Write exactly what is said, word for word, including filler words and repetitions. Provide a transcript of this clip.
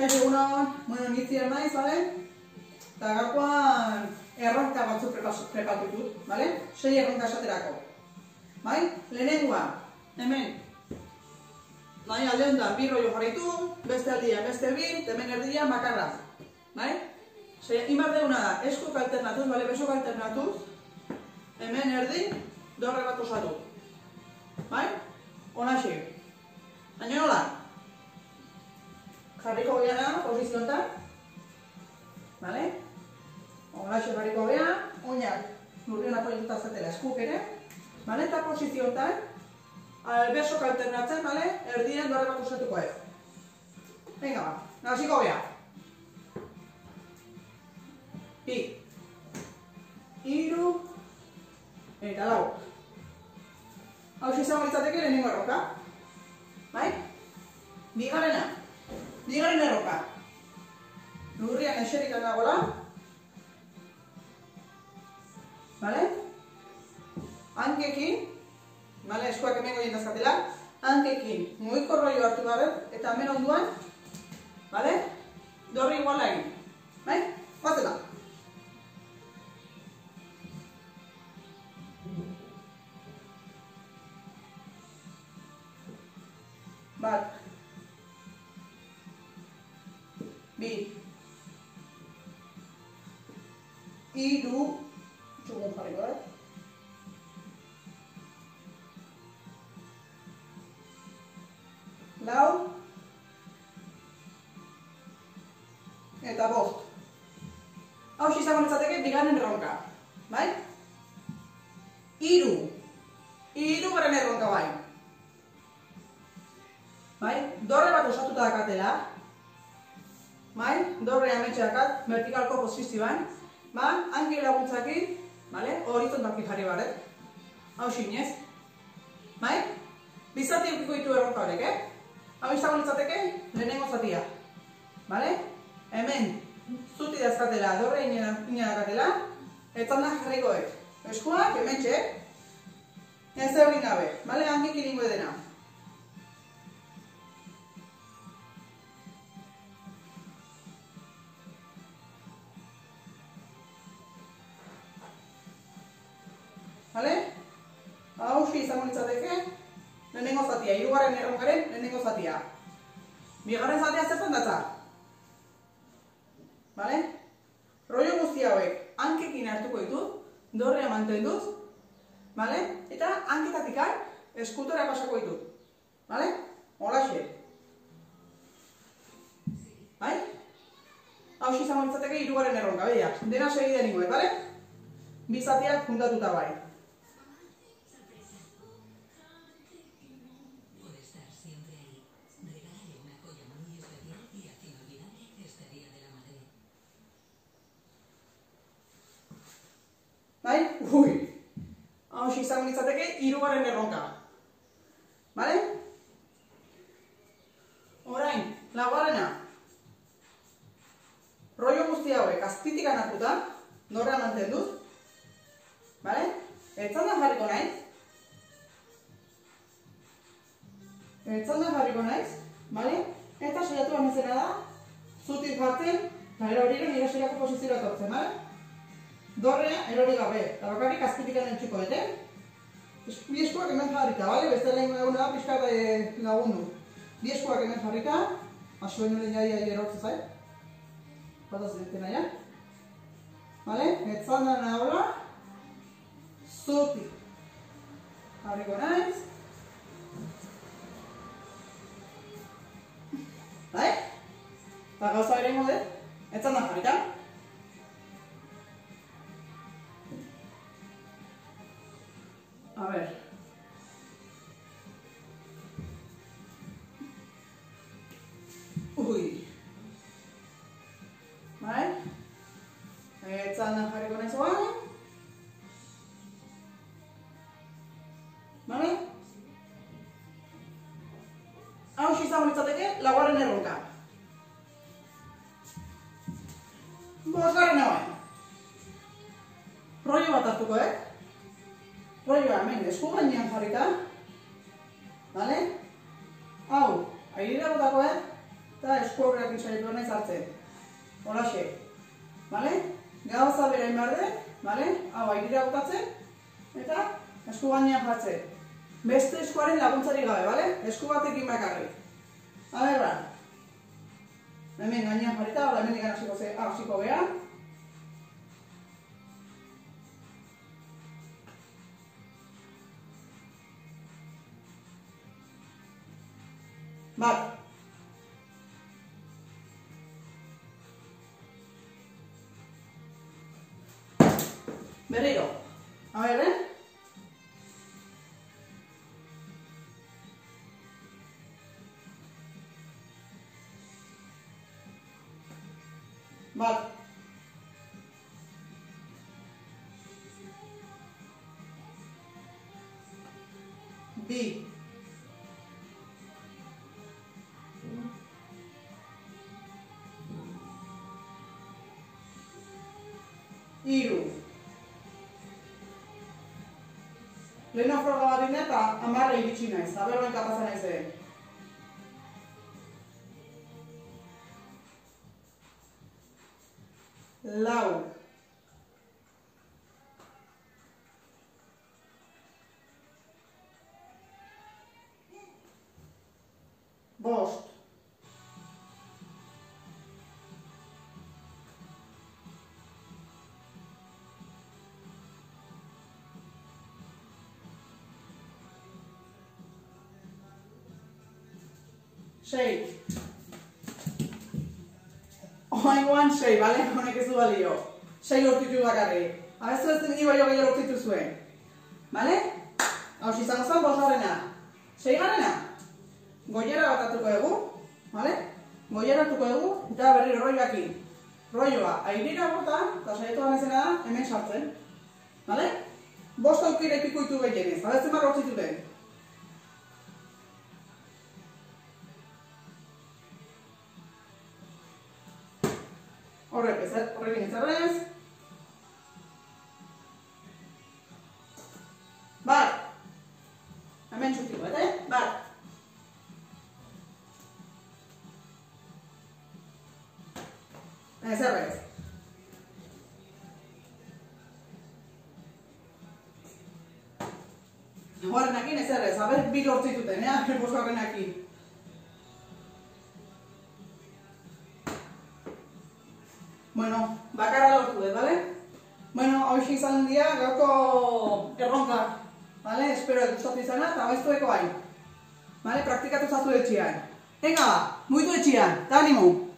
Kaixo egunon, bueno, nitziar naiz, bale? Eta gaurkoan erronka batzuk prepatu dut, bale? Sei erronka esaterako. Bai? Lehenengoa, hemen. Nahi alde honetan bi rollo jarritu, beste aldian beste bi, hemen erdian bakarra. Bai? Inbar deguna da, eskuk alternatuz, bale, besok alternatuz. Hemen erdi, dorre bat osatu. Bai? Honaxe. Baina nola? Jarriko gehiaga, posiziontan. Bale? Honaxe jarriko gehiaga, oinak lurrian apoiatuta zatela eskuk ere. Bale? Eta posiziontan, besok alternatzen, bale? Erdien dorre bat osatuko ez. Venga ba, naziko gehiaga. Bi, hiru, eta lau. Hau izango litzateke lehenengo erroka. Bai? Bigarrena. Bigarren erroka. Lurrian eserikan dagoela. Bale? Hankekin. Bale, eskuak hemen goien dazkatela. Hankekin. Muiko rollo hartu garren. Eta hemen onduan. Bale? Dorri iguala egin. Bai? Batela. Bat, bi, hiru, txugun jarriko, eh? Lau, eta bost. Hau izango litzateke bigarren erronka, bai? Hiru, hirugarren erronka bai. Bai, dorre bat osatuta dakatela. Bai, dorre ametxe dakat, vertikalko posizioan. Ba, hangi laguntzakin, bale, horizontalki jarri baret. Hau xinez. Bai, bizati eukiko ditu erronka horrek, eh? Hau izango litzateke, lehenengo zatia. Bale, hemen, zuti dazkatela, dorre ina dakatela. Etzan da jarrikoek. Eskuak, hemen txek. Ez eurin gabe, bale, hangi kiringo edena. Bale? Hau izango litzateke, lehenengo zatia, hirugarren erronkaren lehenengo zatia. Bigarren zatia zertan datza? Bale? Rollo guzti hauek hankekin hartuko ditut, dorrea mantenduz, bale? Eta hanketatikan eskutora pasako ditut. Bale? Holaxe. Bai? Hau izango litzateke hirugarren erronka, behiak. Dena segide ninguet, bale? Bi zatiak juntatuta bai. Bai? Ui! Hau izango litzateke hirugarren erronka. Bale? Orain, laugarrena. Rollo guzti hauek azpitik hartuta, dorrea mantenduz. Bale? Etzanda jarriko naiz. Etzanda jarriko naiz. Bale? Eta saiatu amezena da, zutik jartzen, eta hori nire saiako posizioa etortzen, bale? Dorrea erori gabe, eta bakarrik azpitik entzuko ete. Bi eskuak hemen jarrika, bale? Beste lehen eguna da, pixka lagundu. Bi eskuak hemen jarrika, asuen nire nahi erortze zait. Bataz dintena, ja? Bale? Etzanda nahola, zutik. Jarriko naiz. Bale? Eta gauza ere ingo dut, etzanda jarrika. A ver. Ui. Bai? Etzanda jarriko nahiz oan. Bale? Hau izango litzateke laugarren erronka. Bosgarren hauen. Rollo bat hartuko, eh? Rolloa hemen esku gainean jarrita. Bale? Hau, airera botako, eh? eta esku aurreak saiatu naiz hartzen. Holaxe. Bale? Gauza bera egin behar den, bale? Hau airera botatzen, eta esku gainean jartzen. Beste eskuaren laguntzarik gabe, bale? Esku batekin bakarrik. Aberra. Hemen gainean jarrita, hori hemen ikan hasiko geha. Bat. Berriro. A ver, eh? Bat. Bi. Hiru. Leheno froga bat dine eta hamarra iritsi naiz, aberroen kapazan naiz ere. Lau. Bost. Sei. Oaingoan sei, bale? Honek ez du balio. Sei lortitu bakarri. Abezu ez dut baino gehiago lortitu zuen. Bale? Hau izango zen bosgarrena. Sei garrena? Goiera bat atuko dugu. Bale? Goiera atuko dugu eta berri roioakin. Roioa airira bota eta saiatu ganezena da hemen sartzen. Bale? Bost aukera ipiko ditu gehienez. Abezu mar lortituten. Horrek ez, horrekin ezarrez. Bat. Hemen txutiko, eh? Bat. Ezarrez. Horrenakin ezarrez, haber bi lortzituten, eh? Bosgarrenakin. Bueno, bakarra lortu dut, bale? Bueno, hau izan dira gaurko erronkak, bale? Espero gustatu izana eta baiztueko bain. Bale, praktikatu zatu etxian. Venga, muitu etxian, eta animo!